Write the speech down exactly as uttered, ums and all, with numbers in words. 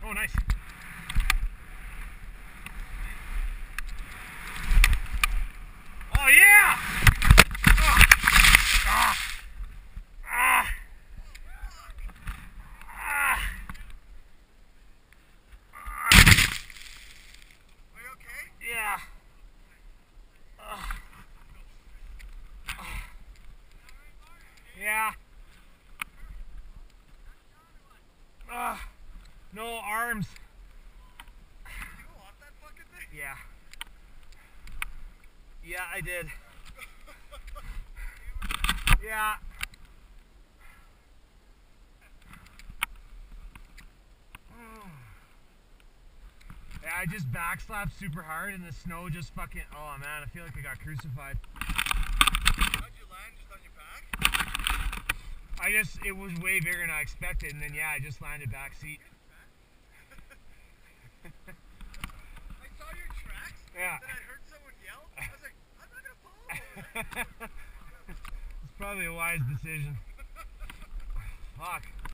Oh, nice. Oh, yeah! Ah! Ah! Ah! Ah! Are you okay? Yeah. Uh. Yeah. Uh, no arms. Did you go off that fucking thing? Yeah. Yeah, I did. Yeah. Yeah, I just backslapped super hard and the snow just fucking, oh man, I feel like I got crucified. How'd you land? Just on your back? I just, it was way bigger than I expected, and then yeah, I just landed back seat. I saw your tracks, Yeah. then I heard someone yell. I was like, I'm not gonna follow. It's probably a wise decision. Fuck.